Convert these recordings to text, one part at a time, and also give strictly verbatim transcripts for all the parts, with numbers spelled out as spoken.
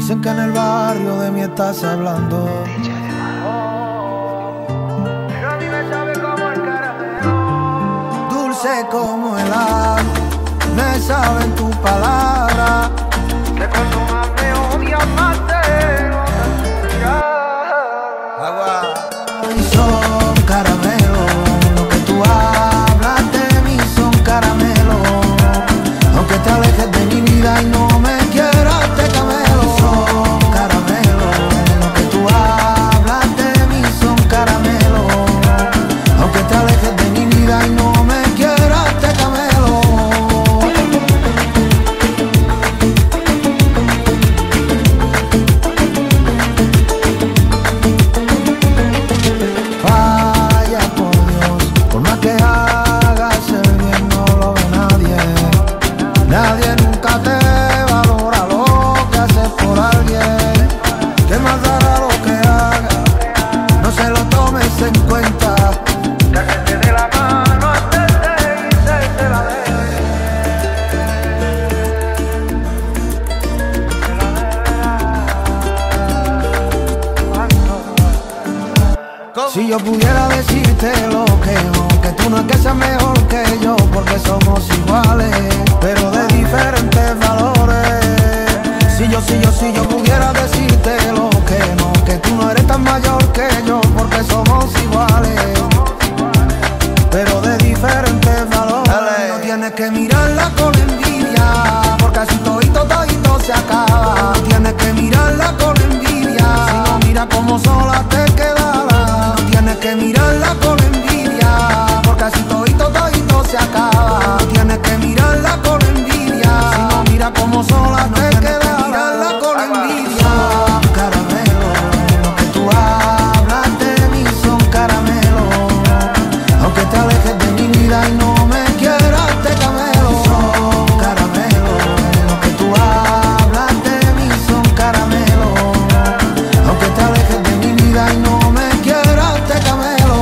Dicen que en el barrio de mí estás hablando. Pero a mí me sabe como el caramelo. Dulce como el agua, me saben tu palabra. Que cuando más me odias, más te notas. Agua. Y son caramelos, lo que tú hablas de mí son caramelos. Aunque te alejes de mi vida y no me quieras, te camelo. Son caramelos, lo que tú hablas de mí son caramelos. Aunque te alejes de mi vida y no me quieras, te camelo. Vaya por Dios, por más que hagas el bien no lo ve nadie. Nadie nunca te valora lo que haces por alguien. ¿Qué más dará lo que hagas? No se lo tomes en cuenta. Que te dé la mano antes de irse, te la debe. Te la deberá. Si yo pudiera decirte lo que no, que tú no es que seas mejor que yo, porque somos iguales, pero de diferentes valores. Si yo, si yo, si yo pudiera decirte lo que no, que tú no eres tan mayor que yo, porque somos iguales, pero de diferentes valores. No tienes que mirarla con envidia, porque así todito, todito se acaba. No tienes que mirarla con envidia, si no mira como sola te quedará. No tienes que mirarla con envidia, porque así todito, todito se acaba. No tienes que mirarla con envidia, si no mira como sola te quedará. Mirarla con envidia. Caramelo, lo que tú hablas de mí son caramelos. Aunque te alejes de mi vida y no me quieras, te camelo. Son caramelos, lo que tú hablas de mí son caramelos. Aunque te alejes de mi vida y no me quieras, te camelo.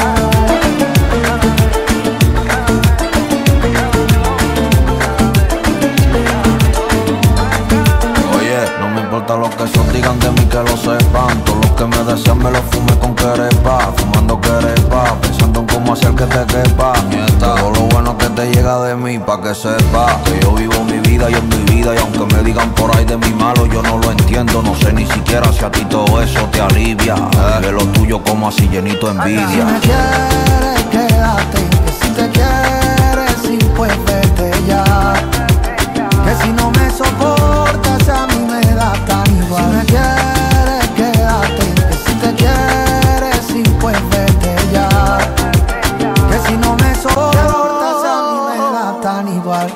Oye, no me importa lo que son, digan de mí que lo sepan. Todos los que me desean me lo fume con querepa, fumando querepa, pensando en cómo hacer que te quepa. Nieta, todo lo bueno que te llega de mí, pa' que sepa que yo vivo mi vida y en mi vida. Y aunque me digan por ahí de mi malo, yo no lo entiendo. No sé ni siquiera si a ti todo eso te alivia. De lo tuyo como así llenito de Si envidia. me quieres, quédate. Que si te quieres, sí, pues vete ya. Que si no me soportas, a mí me da tan igual. Si me quieres, quédate. Que si te quieres, sí, pues vete ya. Que si no me soportas, a mí me da tan igual.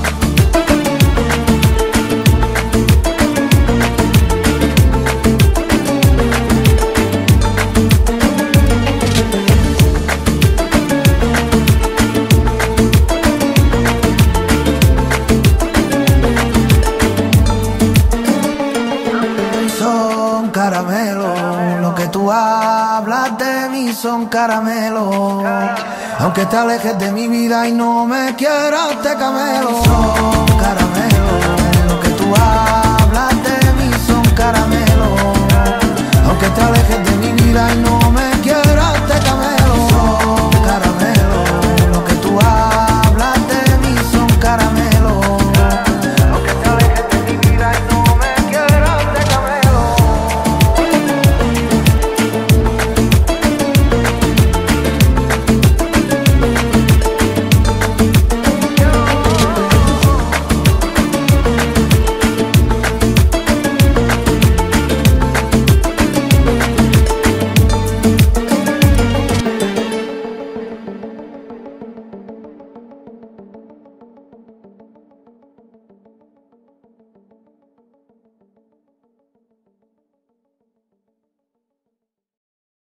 Son caramelos, lo que tú hablas de mí son caramelos. Aunque te alejes de mi vida y no me quieras, te camelo. Son caramelos.